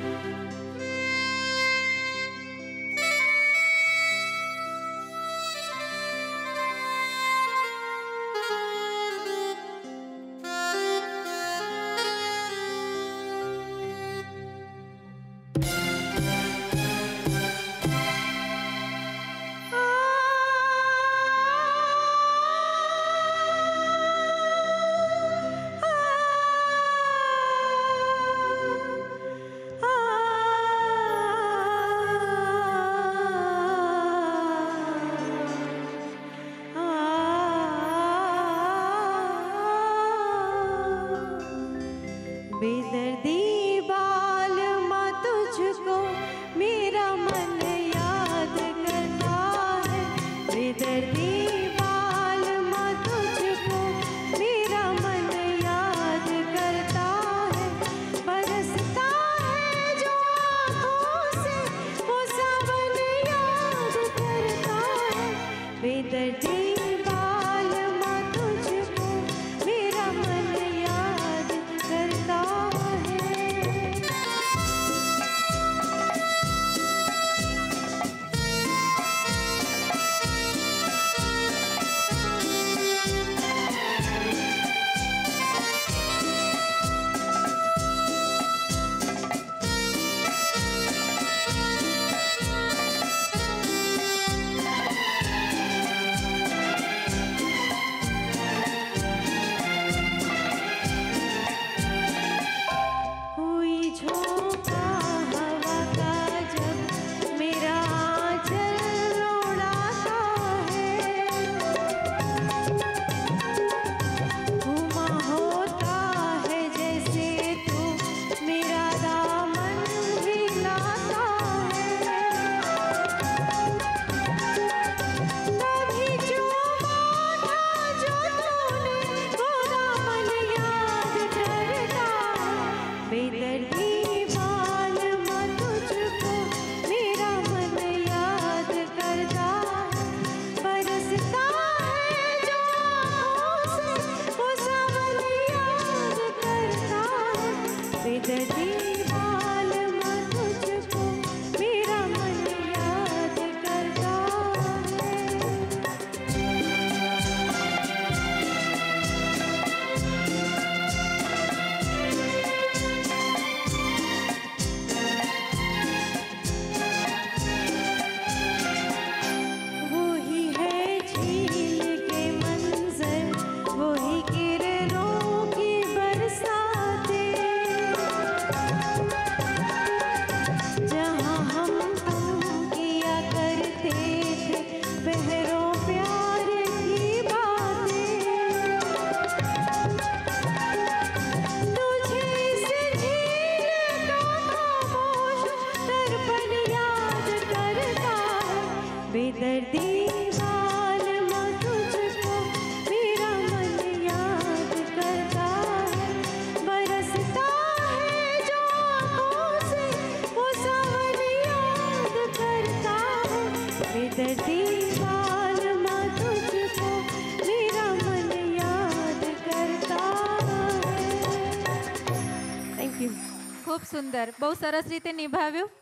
बेदर्दी बालमा तुझको मेरा मन याद करता है। बेदर्दी बालमा तुझको मेरा मन याद करता है। बरसता है जो आँखों से वो सावन याद करता है। बेदर्दी बालमा तुझको मेरा मन याद करता है। हुई झोंका हवा का जब मेरा आंचल उड़ाता है। घुमा होता है जैसे तू मेरा दामन हिलाता है। कभी चूमा था जो तूने वो दामन याद करता है। बेदर्दी बालमा तुझको मेरा मन याद करता है। बरसता है जो आँखों से वो सावन याद करता है। बेदर्दी बालमा तुझको मेरा मन याद करता है। वही है झील के मंजर, वही किरणों की बरसातें, जहाँ हम तुम किया करते थे बहरों प्यार की बातें। तुझे इस झील का खामोश दर्पण याद करता है। बेदर्दी बालमा तुझको मेरा मन याद करता है। बरसता है जो आँखों से वो सावन याद करता है। बेदर्दी बालमा तुझको मेरा मन याद करता है। Thank you. खूब सुंदर, बहुत सरस रीते निभाव्યું।